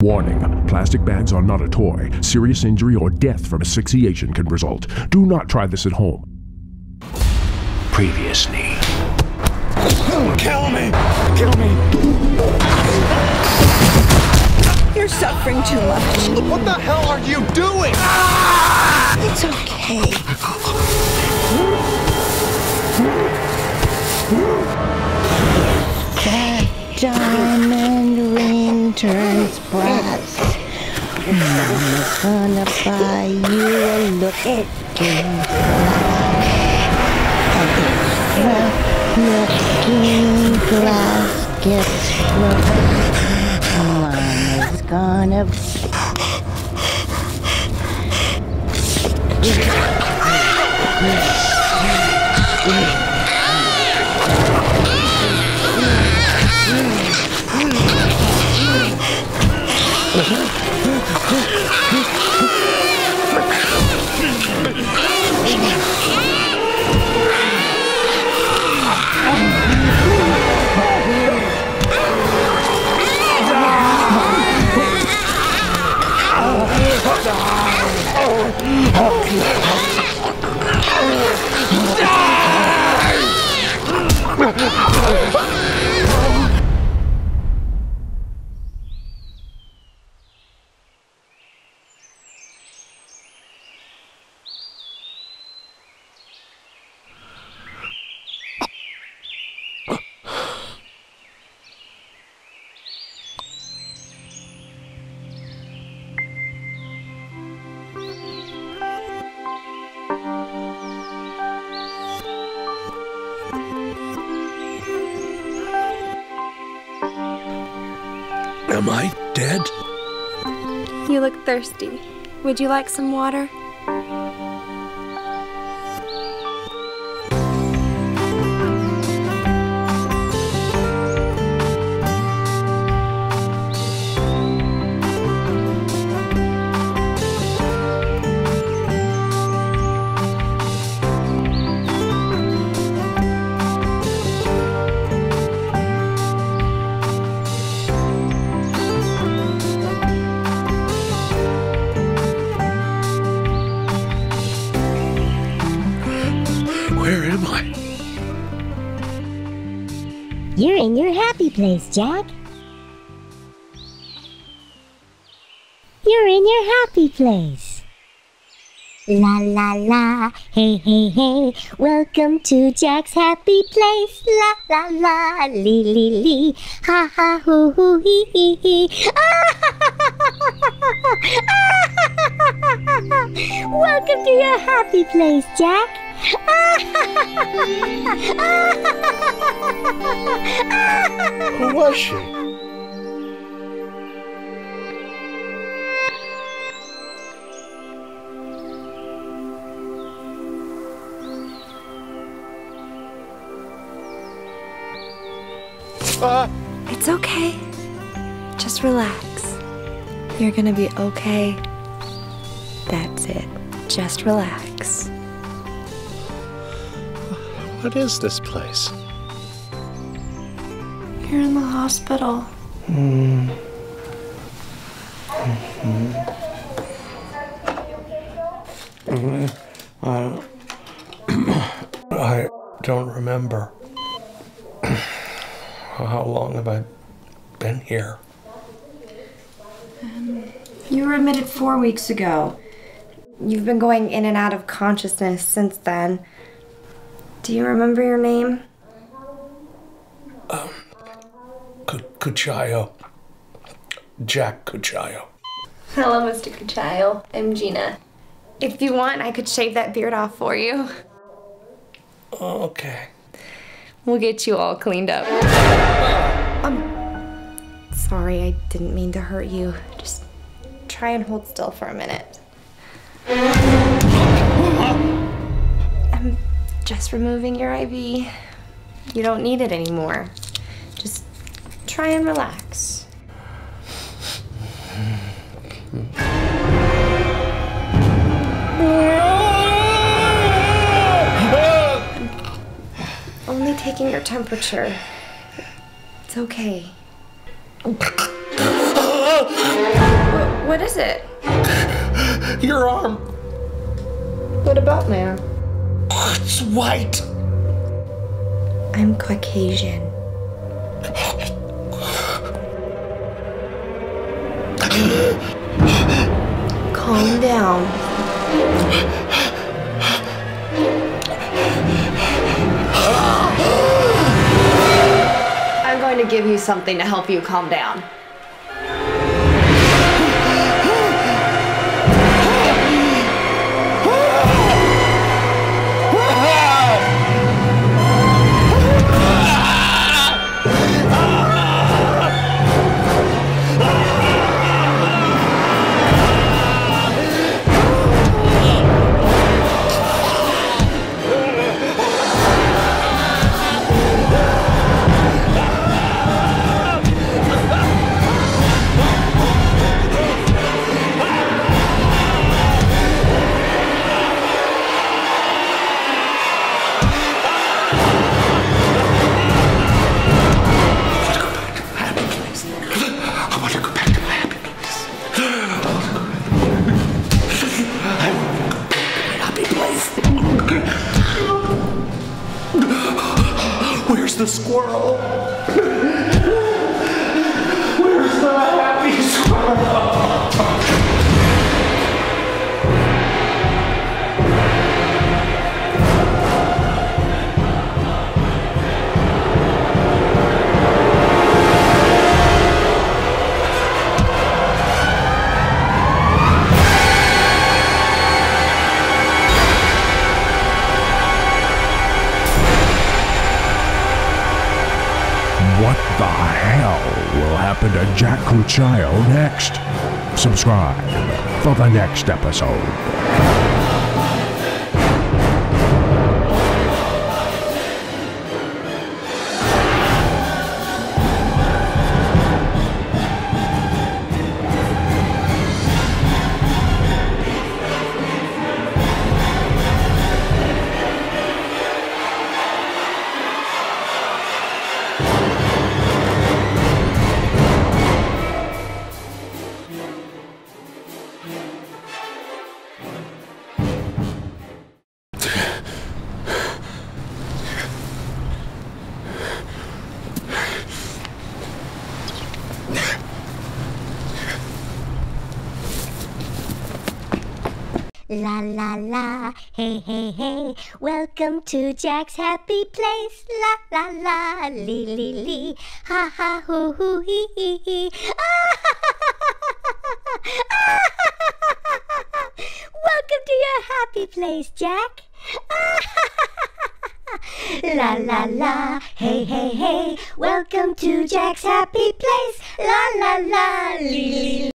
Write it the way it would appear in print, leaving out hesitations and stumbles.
Warning, plastic bags are not a toy. Serious injury or death from asphyxiation can result. Do not try this at home. Previously. Kill me! Kill me! You're suffering too much. What the hell are you doing? It's okay. That diamond ring turns brass. Mama's gonna buy you a looking glass gets broken. Mama's gonna. Am I dead? You look thirsty. Would you like some water? Where am I? You're in your happy place, Jack. You're in your happy place. La la la, hey hey hey, welcome to Jack's happy place. La la la, lee lee lee, ha ha hoo hoo hee hee hee. Welcome to your happy place, Jack. Who was she? It's okay. Just relax. You're gonna be okay. That's it. Just relax. What is this place? You're in the hospital. I don't remember. How long have I been here? You were admitted 4 weeks ago. You've been going in and out of consciousness since then. Do you remember your name? Cuchayo. Jack Cuchayo. Hello, Mr. Cuchayo. I'm Gina. If you want, I could shave that beard off for you. Okay. We'll get you all cleaned up. Sorry, I didn't mean to hurt you. Just try and hold still for a minute. I'm just removing your IV. You don't need it anymore. Just try and relax. I'm only taking your temperature. It's okay. What is it? Your arm. What about, man? It's white. I'm Caucasian. Calm down. I'm going to give you something to help you calm down. Where's the squirrel? Where's the happy squirrel? What the hell will happen to Jack Cucciao next? Subscribe for the next episode. La la la, hey hey hey, welcome to Jack's happy place. La la la, lee lee lee, ha ha hoo hoo hee hee hee. Welcome to your happy place, Jack. La la la, hey hey hey, welcome to Jack's happy place. La la la, lee lee lee.